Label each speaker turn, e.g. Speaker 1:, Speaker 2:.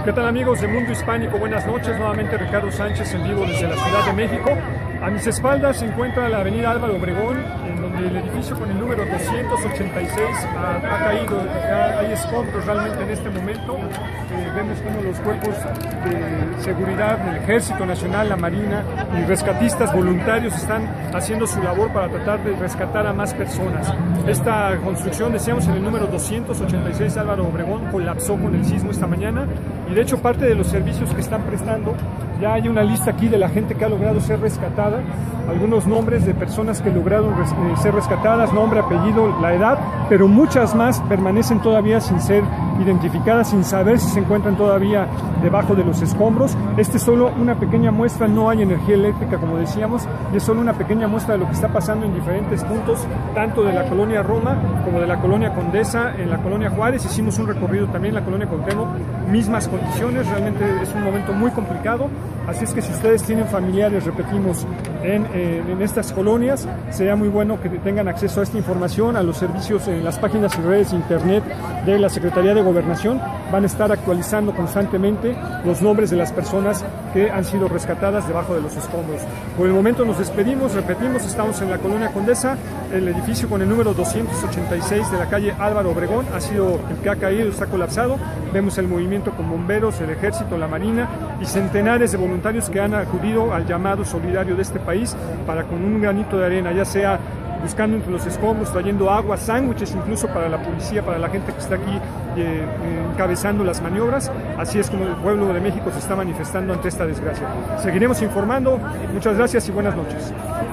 Speaker 1: ¿Qué tal, amigos de Mundo Hispánico? Buenas noches, nuevamente Ricardo Sánchez en vivo desde la Ciudad de México. A mis espaldas se encuentra la avenida Álvaro Obregón, en donde el edificio con el número 286 ha caído. Hay escombros realmente en este momento. Vemos cómo los cuerpos de seguridad del Ejército Nacional, la Marina y rescatistas voluntarios están haciendo su labor para tratar de rescatar a más personas. Esta construcción, decíamos, en el número 286 Álvaro Obregón, colapsó con el sismo esta mañana, y de hecho parte de los servicios que están prestando, ya hay una lista aquí de la gente que ha logrado ser rescatada, algunos nombres de personas que lograron ser rescatadas, nombre, apellido, la edad, pero muchas más permanecen todavía sin ser identificadas, sin saber si se encuentran todavía debajo de los escombros. Este es solo una pequeña muestra, no hay energía eléctrica, como decíamos, y es solo una pequeña muestra de lo que está pasando en diferentes puntos, tanto de la colonia Roma como de la colonia Condesa, en la colonia Juárez. Hicimos un recorrido también en la colonia Cuauhtémoc, mismas condiciones, realmente es un momento muy complicado, así es que si ustedes tienen familiares, repetimos, en estas colonias, sería muy bueno que tengan acceso a esta información, a los servicios en las páginas y redes de internet de la Secretaría de Gobernación. Van a estar actualizando constantemente los nombres de las personas que han sido rescatadas debajo de los escombros. Por el momento nos despedimos, repetimos, estamos en la colonia Condesa, el edificio con el número 286 de la calle Álvaro Obregón ha sido el que ha caído, está colapsado. Vemos el movimiento con bomberos, el Ejército, la Marina y centenares de voluntarios que han acudido al llamado solidario de este país para, con un granito de arena, ya sea buscando entre los escombros, trayendo agua, sándwiches incluso para la policía, para la gente que está aquí encabezando las maniobras. Así es como el pueblo de México se está manifestando ante esta desgracia. Seguiremos informando. Muchas gracias y buenas noches.